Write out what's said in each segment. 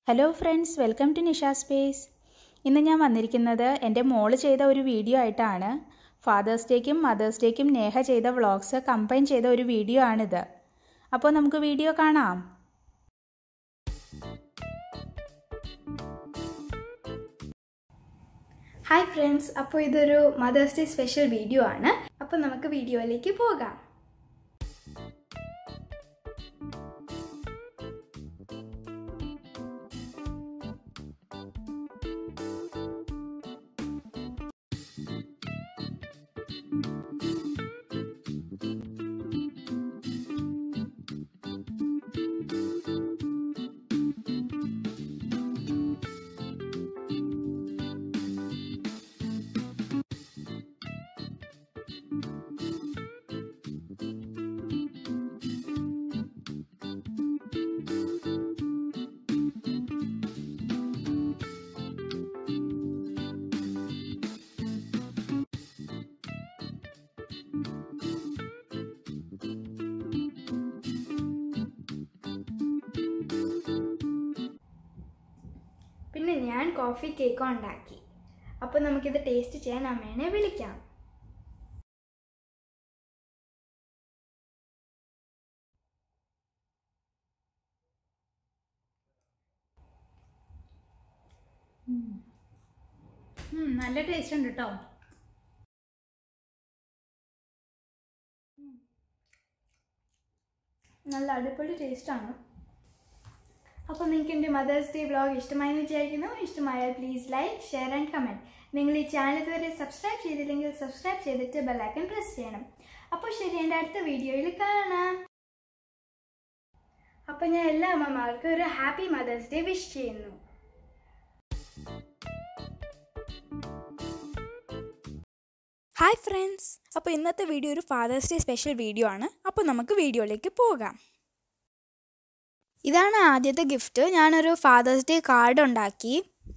Hello friends, welcome to Nisha Space. ഇന്ന് ഞാൻ വന്നിരിക്കുന്നത് എൻ്റെ മോള് ചെയ്ത ഒരു വീഡിയോ ആയിട്ടാണ്. ഫാദേഴ്സ്ഡേക്കും മദേഴ്സ്ഡേക്കും നേഹ ചെയ്ത വ്ളോഗ്സ് കമ്പൈൻ ചെയ്ത ഒരു വീഡിയോ ആണിത്. അപ്പോൾ നമുക്ക് വീഡിയോ കാണാം. ഹായ് ഫ്രണ്ട്സ്, അപ്പോൾ ഇതൊരു മദേഴ്സ് ഡേ സ്പെഷ്യൽ വീഡിയോ ആണ്. അപ്പോൾ നമുക്ക് വീഡിയോയിലേക്ക് പോകാം. പിന്നെ ഞാൻ കോഫി കേക്ക് ഉണ്ടാക്കി. അപ്പോൾ നമുക്കിത് ടേസ്റ്റ് ചെയ്യാൻ അമ്മേനെ വിളിക്കാം. നല്ല ടേസ്റ്റ് ഉണ്ട് കേട്ടോ. നല്ല അടിപൊളി ടേസ്റ്റാണ്. അപ്പോൾ നിങ്ങൾക്ക് എൻ്റെ മദേഴ്സ് ഡേ വ്ളോഗ് ഇഷ്ടമായെന്ന് വിചാരിക്കുന്നു. ഇഷ്ടമായാൽ please like, share and comment. നിങ്ങൾ ഈ ചാനൽ ഇതുവരെ സബ്സ്ക്രൈബ് ചെയ്തില്ലെങ്കിൽ സബ്സ്ക്രൈബ് ചെയ്തിട്ട് ബെല്ലൈക്കൺ പ്രസ് ചെയ്യണം. അപ്പോൾ ശരി, എൻ്റെ അടുത്ത വീഡിയോയിൽ കാണാം. അപ്പോൾ ഞാൻ എല്ലാ അമ്മമാർക്കും ഒരു ഹാപ്പി മദേഴ്സ് ഡേ വിഷ് ചെയ്യുന്നു. ഹായ് ഫ്രണ്ട്സ്, അപ്പോൾ ഇന്നത്തെ വീഡിയോ ഒരു ഫാദേഴ്സ് ഡേ സ്പെഷ്യൽ വീഡിയോ ആണ്. അപ്പോൾ നമുക്ക് വീഡിയോയിലേക്ക് പോകാം. ഇതാണ് ആദ്യത്തെ ഗിഫ്റ്റ്. ഞാനൊരു ഫാദേഴ്സ് ഡേ കാർഡ് ഉണ്ടാക്കി.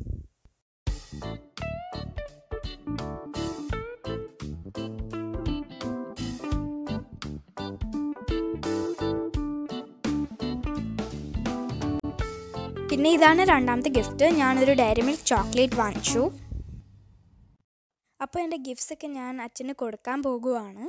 പിന്നെ ഇതാണ് രണ്ടാമത്തെ ഗിഫ്റ്റ്. ഞാനൊരു ഡയറി മിൽക്ക് ചോക്ലേറ്റ് വാങ്ങിച്ചു. അപ്പോൾ എൻ്റെ ഗിഫ്റ്റ്സ് ഒക്കെ ഞാൻ അച്ഛന് കൊടുക്കാൻ പോകുവാണ്.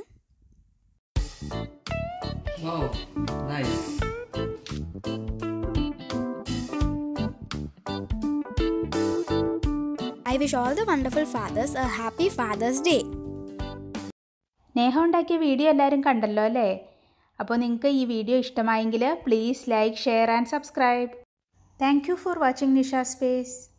I wish all the wonderful fathers a happy Father's Day. Neha ഉണ്ടാക്കിയ വീഡിയോ എല്ലാവരും കണ്ടല്ലോ അല്ലേ? അപ്പോൾ നിങ്ങൾക്ക് ഈ വീഡിയോ ഇഷ്ടമായെങ്കിൽ please like, share and subscribe. Thank you for watching Nisha space.